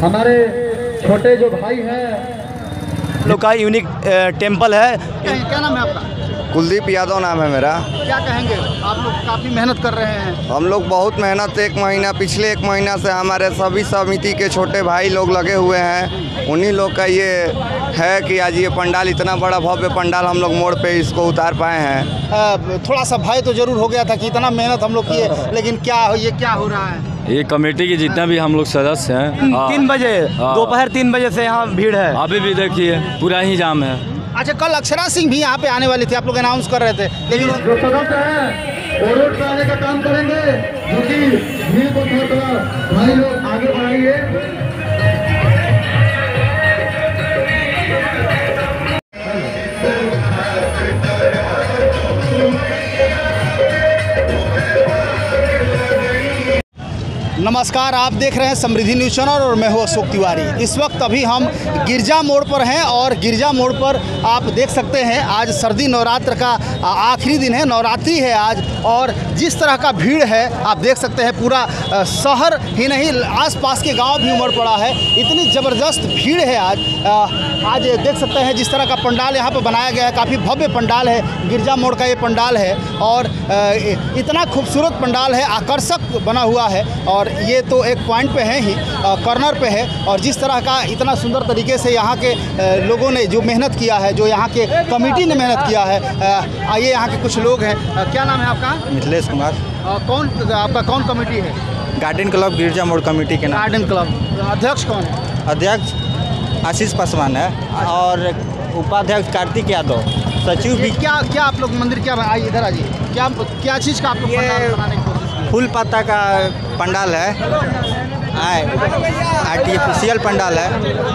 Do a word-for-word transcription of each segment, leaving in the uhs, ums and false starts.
हमारे छोटे जो भाई हैं, लोग का यूनिक टेम्पल है। क्या नाम है आपका? कुलदीप यादव नाम है मेरा। क्या कहेंगे, आप लोग काफ़ी मेहनत कर रहे हैं। हम लोग बहुत मेहनत, एक महीना पिछले एक महीना से हमारे सभी समिति के छोटे भाई लोग लगे हुए हैं। उन्हीं लोग का ये है कि आज ये पंडाल, इतना बड़ा भव्य पंडाल हम लोग मोड़ पे इसको उतार पाए हैं। आ, थोड़ा सा भय तो जरूर हो गया था कि इतना मेहनत हम लोग किए, लेकिन क्या ये क्या हो रहा है? ये कमेटी के जितना भी हम लोग सदस्य हैं, तीन बजे दोपहर तीन बजे से यहाँ भीड़ है। अभी भी देखिए पूरा ही जाम है। अच्छा, कल अक्षरा सिंह भी यहाँ पे आने वाली थी, आप लोग अनाउंस कर रहे थे, लेकिन जो सदस्य हैं वो रोड पे आने का काम करेंगे, क्योंकि भीड़ को थोड़ा थोड़ा भाई लोग आगे बढ़ाइए। नमस्कार, आप देख रहे हैं समृद्धि न्यूज़ चैनल और मैं हूं अशोक तिवारी। इस वक्त अभी हम गिरजा मोड़ पर हैं और गिरजा मोड़ पर आप देख सकते हैं आज सर्दी नवरात्र का आखिरी दिन है, नवरात्रि है आज, और जिस तरह का भीड़ है आप देख सकते हैं। पूरा शहर ही नहीं, आसपास के गांव भी उमड़ पड़ा है, इतनी ज़बरदस्त भीड़ है आज। आज देख सकते हैं जिस तरह का पंडाल यहाँ पर बनाया गया है, काफ़ी भव्य पंडाल है, गिरजा मोड़ का ये पंडाल है और इतना खूबसूरत पंडाल है, आकर्षक बना हुआ है। और ये तो एक पॉइंट पे है ही, कॉर्नर पे है, और जिस तरह का इतना सुंदर तरीके से यहाँ के लोगों ने जो मेहनत किया है, जो यहाँ के कमेटी ने मेहनत किया है। आइए यहाँ के कुछ लोग हैं। क्या नाम है आपका? मिथिलेश कुमार। कौन आपका कौन कमेटी है? गार्डन क्लब गिरजा मोड़ कमेटी के नाम। गार्डन क्लब अध्यक्ष कौन है? अध्यक्ष आशीष पासवान है और उपाध्यक्ष कार्तिक यादव, सचिव भी। क्या क्या आप लोग मंदिर क्या आइए इधर आइए, क्या क्या चीज़ का आप लोग पंडाल बनाने की कोशिश की? फूल पत्ता का पंडाल है, आर्टिफिशियल पंडाल है,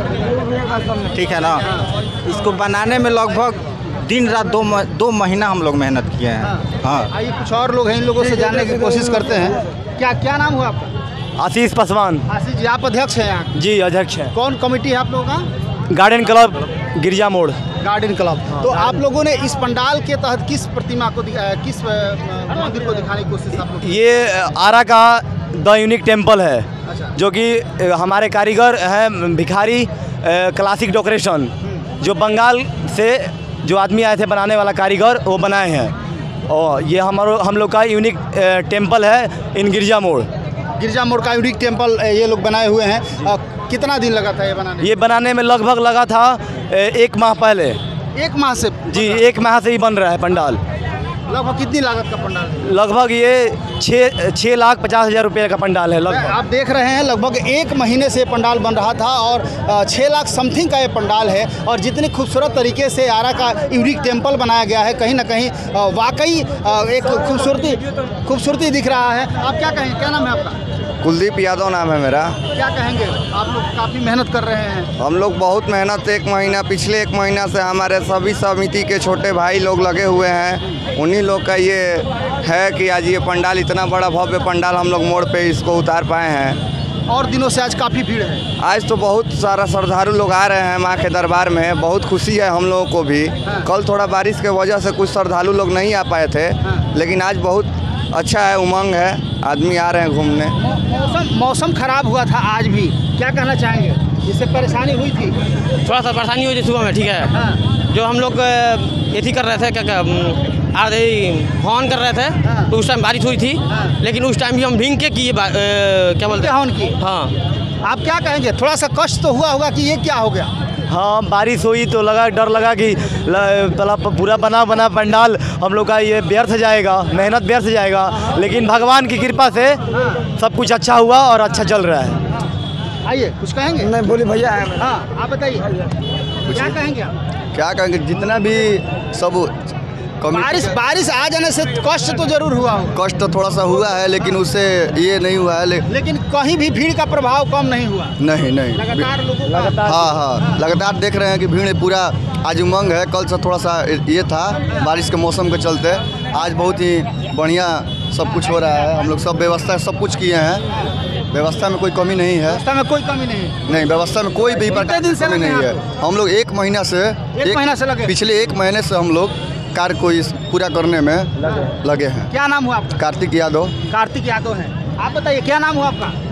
ठीक है ना। इसको बनाने में लगभग दिन रात दो दो महीना हम लोग मेहनत किए हैं। हाँ, आइए कुछ और लोग हैं, इन लोगों से जानने की कोशिश करते हैं। क्या क्या नाम हुआ आपका? आशीष पासवान। आशीष जी, आप अध्यक्ष हैं यहाँ? जी अध्यक्ष हैं। कौन कमेटी है आप लोगों का? गार्डन क्लब गिरजा मोड़। Garden club. तो आप लोगों ने इस पंडाल के तहत किस प्रतिमा को, किस मंदिर को दिखाने की कोशिश आप लोग? ये आरा का द यूनिक टेम्पल है। अच्छा। जो कि हमारे कारीगर हैं भिखारी क्लासिक डेकोरेशन, जो बंगाल से जो आदमी आए थे बनाने वाला कारीगर, वो बनाए हैं। और ये हमारो हम लोग का यूनिक टेम्पल है इन गिरजा मोड़। गिरजा मोड़ का यूनिक टेम्पल ये लोग बनाए हुए हैं। कितना दिन लगा था ये बनाने? ये बनाने में लगभग लगा था एक माह पहले। एक माह से? जी, एक माह से ही बन रहा है पंडाल। लगभग कितनी लागत का पंडाल है? लगभग ये छः छः लाख पचास हज़ार रुपये का पंडाल है लगभग। आप देख रहे हैं लगभग एक महीने से पंडाल बन रहा था और छः लाख समथिंग का ये पंडाल है। और जितनी खूबसूरत तरीके से आरा का यूनिक टेम्पल बनाया गया है, कहीं ना कहीं वाकई एक खूबसूरती खूबसूरती दिख रहा है। आप क्या कहें, क्या नाम है आपका? कुलदीप यादव नाम है मेरा। क्या कहेंगे, आप लोग काफ़ी मेहनत कर रहे हैं। हम लोग बहुत मेहनत, एक महीना पिछले एक महीना से हमारे सभी समिति के छोटे भाई लोग लगे हुए हैं। उन्हीं लोग का ये है कि आज ये पंडाल, इतना बड़ा भव्य पंडाल हम लोग मोड़ पे इसको उतार पाए हैं। और दिनों से आज काफ़ी भीड़ है। आज तो बहुत सारा श्रद्धालु लोग आ रहे हैं माँ के दरबार में, बहुत खुशी है हम लोगों को भी। हाँ। कल थोड़ा बारिश के वजह से कुछ श्रद्धालु लोग नहीं आ पाए थे। हाँ। लेकिन आज बहुत अच्छा है, उमंग है, आदमी आ रहे हैं घूमने। मौसम मौसम खराब हुआ था आज भी, क्या कहना चाहेंगे? जिससे परेशानी हुई थी? थोड़ा सा परेशानी हुई थी सुबह में, ठीक है। हाँ। जो हम लोग ये थी कर रहे थे, क्या क्या आधे हॉर्न कर रहे थे। हाँ। तो उस टाइम बारिश हुई थी। हाँ। लेकिन उस टाइम भी हम भींग के किए, क्या बोलते हैं, हॉर्न किए। हाँ। आप क्या कहेंगे, थोड़ा सा कष्ट तो हुआ होगा कि ये क्या हो गया? हाँ, बारिश हुई तो लगा, डर लगा कि तालाब पूरा बना बना पंडाल हम लोग का ये व्यर्थ जाएगा, मेहनत व्यर्थ जाएगा। लेकिन भगवान की कृपा से सब कुछ अच्छा हुआ और अच्छा चल रहा है। आइए, कुछ कहेंगे? नहीं बोली भैया। हाँ, आप बताइए, क्या कहेंगे आप? क्या कहेंगे, जितना भी सब बारिश बारिश आ जाने से कष्ट तो जरूर हुआ हो। कष्ट तो थोड़ा सा हुआ है, लेकिन उससे ये नहीं हुआ है। ले... लेकिन कहीं भी भीड़ का प्रभाव कम नहीं हुआ। नहीं नहीं लगातार लोगों का। हाँ हाँ, लगातार देख रहे हैं कि भीड़ पूरा आज उमंग है। कल से थोड़ा सा ये था बारिश के मौसम के चलते, आज बहुत ही बढ़िया सब कुछ हो रहा है। हम लोग सब व्यवस्था सब कुछ किए हैं, व्यवस्था में कोई कमी नहीं है। व्यवस्था में कोई कमी नहीं नहीं, व्यवस्था में कोई भी प्रकार की कमी नहीं है। हम लोग एक महीना से एक महीना से लगे, पिछले एक महीने से हम लोग कार्य को इस पूरा करने में लगे हैं। क्या नाम हुआ आपका? कार्तिक यादव। कार्तिक यादव है। आप बताइए, क्या नाम हुआ आपका?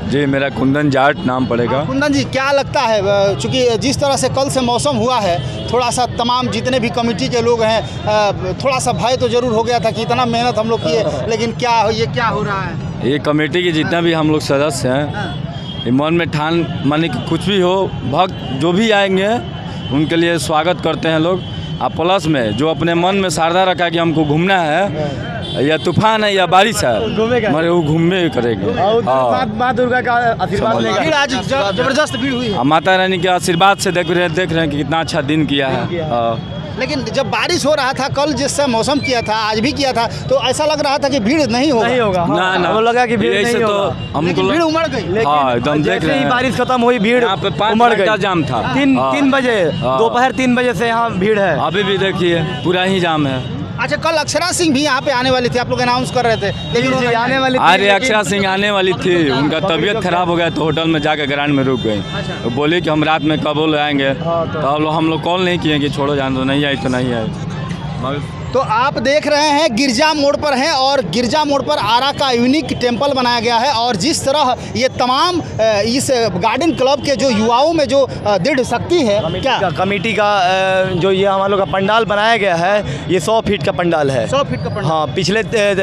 जी मेरा कुंदन जाट नाम पड़ेगा। कुंदन जी, क्या लगता है, चूँकि जिस तरह से कल से मौसम हुआ है, थोड़ा सा तमाम जितने भी कमेटी के लोग हैं, थोड़ा सा भय तो जरूर हो गया था कि इतना मेहनत हम लोग किए, लेकिन क्या ये क्या हो रहा है? ये कमेटी के जितना भी हम लोग सदस्य हैं, ये मन में ठान माने कि कुछ भी हो, भक्त जो भी आएंगे उनके लिए स्वागत करते हैं लोग। और प्लस में जो अपने मन में श्रद्धा रखा कि हमको घूमना है, या तूफान है या बारिश है, हमारे वो घूमने करेंगे। माँ दुर्गा का आशीर्वाद लेगा। भीड़ आज जबरदस्त भीड़ हुई है। माता रानी के आशीर्वाद से देख रहे हैं देख रहे हैं कि कितना अच्छा दिन किया है। हाँ। लेकिन जब बारिश हो रहा था कल, जिससे मौसम किया था, आज भी किया था, तो ऐसा लग रहा था कि भीड़ नहीं होगा। नहीं होगा। ना ना, वो लगा कि भीड़ नहीं तो होगा। हमको भीड़ उमड़ गई। हाँ एकदम देख रहे हैं। बारिश खत्म हुई, भीड़ यहाँ पे पाँच उमड़ घंटा गई। जाम था। तीन हाँ। तीन बजे दोपहर तीन बजे से यहाँ भीड़ है। अभी भी देखिए पूरा ही जाम है। अच्छा, कल अक्षरा सिंह भी यहाँ पे आने वाली थी, आप लोग अनाउंस कर रहे थे, लेकिन वो आने वाली अरे अक्षरा सिंह आने वाली थी, उनका तबीयत खराब हो गया तो होटल में जाकर ग्राउंड में रुक गई। तो बोले कि हम रात में कब आएंगे, तो हम लोग हम लोग कॉल नहीं किए कि छोड़ो जान दो, नहीं आई तो नहीं आई। तो आप देख रहे हैं गिरजा मोड़ पर हैं, और गिरजा मोड़ पर आरा का यूनिक टेम्पल बनाया गया है। और जिस तरह ये तमाम इस गार्डन क्लब के जो युवाओं में जो दृढ़ शक्ति है, क्या कमेटी का जो ये हम लोग का पंडाल बनाया गया है, ये सौ फीट का पंडाल है। सौ फीट का पंडाल। हाँ, पिछले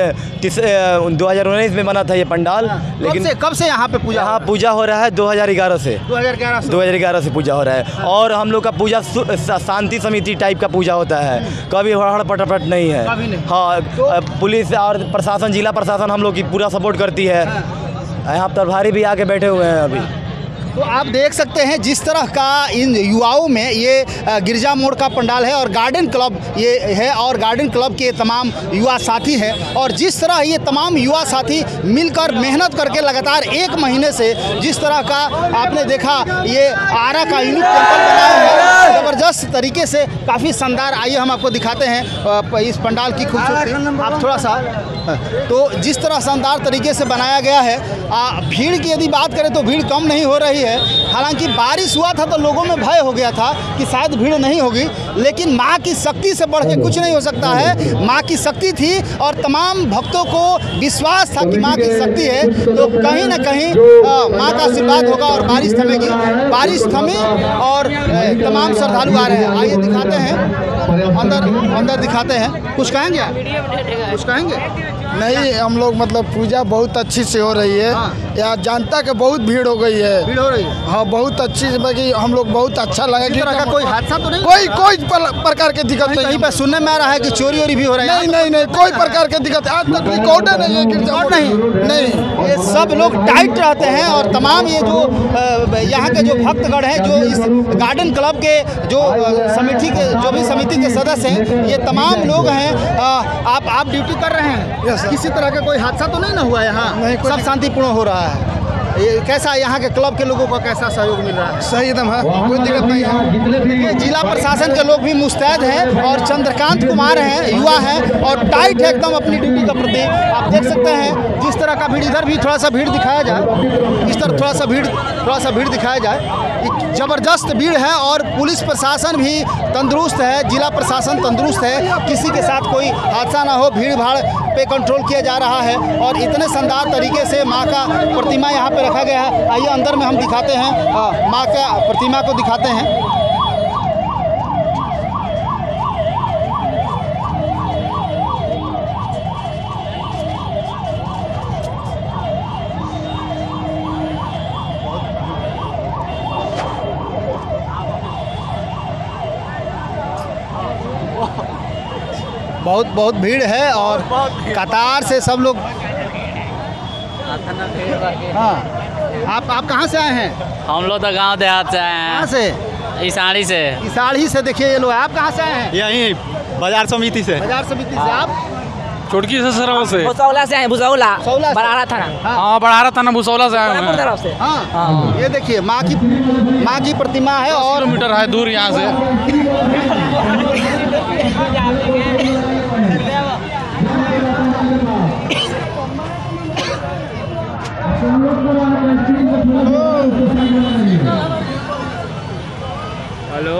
दो हज़ार उन्नीस में बना था ये पंडाल। लेकिन कब से कब से यहाँ पे पूजा यहाँ पूजा हो रहा है दो हज़ार ग्यारह से दो हज़ार ग्यारह से दो हज़ार ग्यारह से पूजा हो रहा है। और हम लोग का पूजा शांति समिति टाइप का पूजा होता है, कभी हड़बड़ पटपट नहीं है। हाँ, पुलिस और प्रशासन, जिला प्रशासन हम लोग की पूरा सपोर्ट करती है। यहाँ प्रभारी भी आके बैठे हुए हैं अभी। तो आप देख सकते हैं जिस तरह का इन युवाओं में ये गिरजा मोड़ का पंडाल है, और गार्डन क्लब ये है, और गार्डन क्लब के तमाम युवा साथी हैं। और जिस तरह ये तमाम युवा साथी मिलकर मेहनत करके लगातार एक महीने से जिस तरह का आपने देखा ये आरा का यूनिक टेम्पल बनाया है, ज़बरदस्त तरीके से, काफ़ी शानदार। आइए हम आपको दिखाते हैं इस पंडाल की खूबसूरती, आप थोड़ा सा। तो जिस तरह शानदार तरीके से बनाया गया है, भीड़ की यदि बात करें तो भीड़ कम नहीं हो रही है। हालांकि बारिश हुआ था तो लोगों में भय हो गया था कि शायद भीड़ नहीं होगी, लेकिन माँ की शक्ति से बढ़ के कुछ नहीं हो सकता है। माँ की शक्ति थी और तमाम भक्तों को विश्वास था कि माँ की शक्ति है, तो कहीं ना कहीं माँ का आशीर्वाद होगा और बारिश थमेगी। बारिश थमी और तमाम श्रद्धालु आ रहे हैं। आइए दिखाते हैं अंदर, अंदर दिखाते हैं। कुछ कहेंगे आप? कुछ कहेंगे? नहीं, हम लोग मतलब पूजा बहुत अच्छी से हो रही है। हाँ। यहाँ जनता के बहुत भीड़ हो गई है। भीड़ हो रही है। हाँ, बहुत अच्छी से, बाकी हम लोग बहुत अच्छा लगा। किसी तरह का कोई हादसा तो नहीं? कोई कोई प्रकार की दिक्कत नहीं। कहीं पर सुनने में आ रहा है कि चोरी वोरी भी हो रहा है? नहीं नहीं नहीं, कोई प्रकार की दिक्कत आज तक रिकॉर्ड नहीं है। रिकॉर्ड नहीं नहीं, ये सब लोग टाइट रहते हैं। और तमाम ये जो यहाँ के जो भक्तगण हैं, जो इस गार्डन क्लब के जो समिति के जो भी समिति के सदस्य हैं, ये तमाम लोग हैं। आप आप ड्यूटी कर रहे हैं, किसी तरह का कोई हादसा तो नहीं ना हुआ यहाँ? सब शांतिपूर्ण हो रहा है। ये कैसा यहाँ के क्लब के लोगों को कैसा सहयोग मिल रहा है? सही एकदम है, कोई दिक्कत नहीं है। ये जिला प्रशासन के लोग भी मुस्तैद हैं, और चंद्रकांत कुमार हैं, युवा हैं और टाइट है एकदम अपनी ड्यूटी के प्रति। आप देख सकते हैं जिस तरह का भीड़, इधर भी थोड़ा सा भीड़ दिखाया जाए, इस तरह थोड़ा सा भीड़ थोड़ा सा भीड़ दिखाया जाए। ज़बरदस्त भीड़ है और पुलिस प्रशासन भी तंदुरुस्त है, जिला प्रशासन तंदुरुस्त है, किसी के साथ कोई हादसा ना हो, भीड़ भाड़ पे कंट्रोल किया जा रहा है। और इतने शानदार तरीके से माँ का प्रतिमा यहाँ पे रखा गया है। आइए अंदर में हम दिखाते हैं, माँ का प्रतिमा को दिखाते हैं। बहुत बहुत भीड़ है और कतार से सब लोग। हाँ, आप आप कहाँ से आए हैं? हम लोग तो गांव देहात से आए कहाँ हैं। से? ईसाड़ी से। ईसाड़ी से। देखिए ये लोग, आप कहाँ से आए हैं? यहीं बाजार समिति से। बाजार समिति से। आप? चुटकी से सराव से। भुसौला से आए, भुसौला भुसौला से। बराड़ा थाना। हाँ, बढ़ारा थाना भुसौला से आए हैं। तरफ से। हाँ, ये देखिए माँ की माँ की प्रतिमा है और मीटर है दूर यहाँ से। हेलो।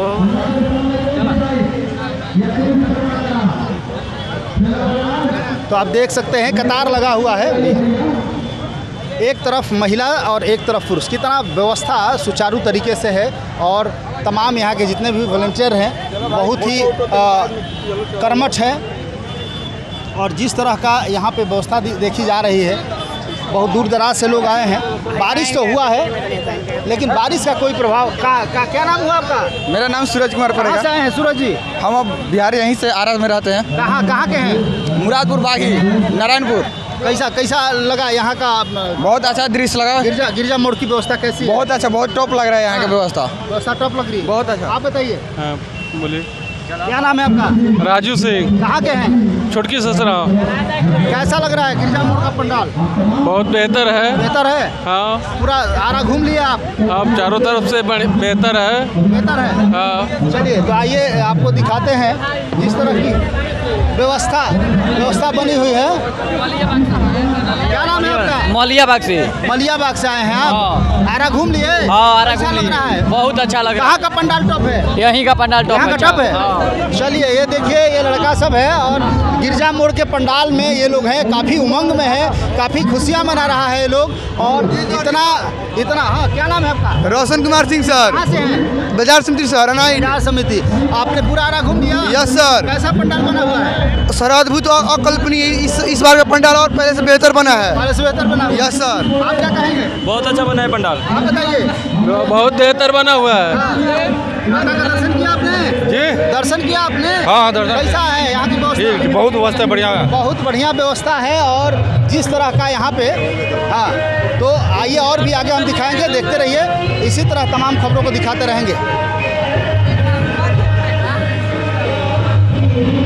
तो आप देख सकते हैं कतार लगा हुआ है। एक तरफ महिला और एक तरफ पुरुष, कितना व्यवस्था सुचारू तरीके से है और तमाम यहाँ के जितने भी वॉलंटियर हैं बहुत ही आ, कर्मठ हैं और जिस तरह का यहाँ पे व्यवस्था देखी जा रही है, बहुत दूर दराज से लोग आए हैं। बारिश तो हुआ है लेकिन बारिश का कोई प्रभाव का, का क्या नाम हुआ आपका? मेरा नाम सूरज कुमार पड़ेगा। कहाँ से आए हैं सूरज जी? हम अब बिहार यहीं से आरा में रहते हैं। कहाँ कहाँ के हैं? मुरादपुर बागी, नारायणपुर। कैसा कैसा लगा यहाँ का? बहुत अच्छा दृश्य लगा। गिरजा गिरजा मोड़ की व्यवस्था कैसी है? बहुत अच्छा, बहुत टॉप लग रहा है यहाँ की व्यवस्था। व्यवस्था टॉप लग रही है, बहुत अच्छा। आप बताइए। हाँ बोलिए। क्या नाम है आपका? राजू सिंह। कहाँ के हैं? छोटकी ससुरा। कैसा लग रहा है गिरजा मोड़ का पंडाल? बहुत बेहतर है। बेहतर है? हाँ। पूरा आरा घूम लिया आप? आप चारों तरफ से बेहतर है। बेहतर है? हाँ। चलिए तो आइए आपको दिखाते हैं जिस तरह की व्यवस्था व्यवस्था बनी हुई है। क्या नाम है आपका? मौलिया बाग से। मलिया बाग से आए हैं आप? आरा घूम लिए? हाँ आरा कैसा घूम लग लिए। रहा है? बहुत अच्छा लग रहा कहाँ का पंडाल टॉप है? है। यहीं का पंडाल टॉप यहाँ का टॉप है? चलिए ये देखिए ये लड़का सब है और गिरजा मोड़ के पंडाल में ये लोग हैं, काफ़ी उमंग में है, काफ़ी खुशियाँ मना रहा है ये लोग और इतना इतना। हाँ क्या नाम है आपका? रोशन कुमार सिंह सर। कहाँ से हैं? बाजार समिति सर। बाजार समिति। आपने पूरा आरा घूम लिया? Yes sir. कैसा पंडाल बना हुआ है? सर अद्भुत और अकल्पनीय। इस इस बार का पंडाल और पहले से बेहतर बना है। पहले से बेहतर बना हुआ है? Yes sir. आप क्या कहेंगे? बहुत अच्छा बना है पंडाल। आप बताइए। बहुत बेहतर बना हुआ है। माता का दर्शन किया आपने? जी। दर्शन किया आपने? हाँ दर्शन। कैसा है यहाँ की व्यवस्था? ठीक, बहुत व्यवस्था बढ़िया है। बहुत बढ़िया व्यवस्था है और जिस तरह का यहाँ पे, हाँ तो आइए और भी आगे हम दिखाएंगे, देखते रहिए, इसी तरह तमाम खबरों को दिखाते रहेंगे।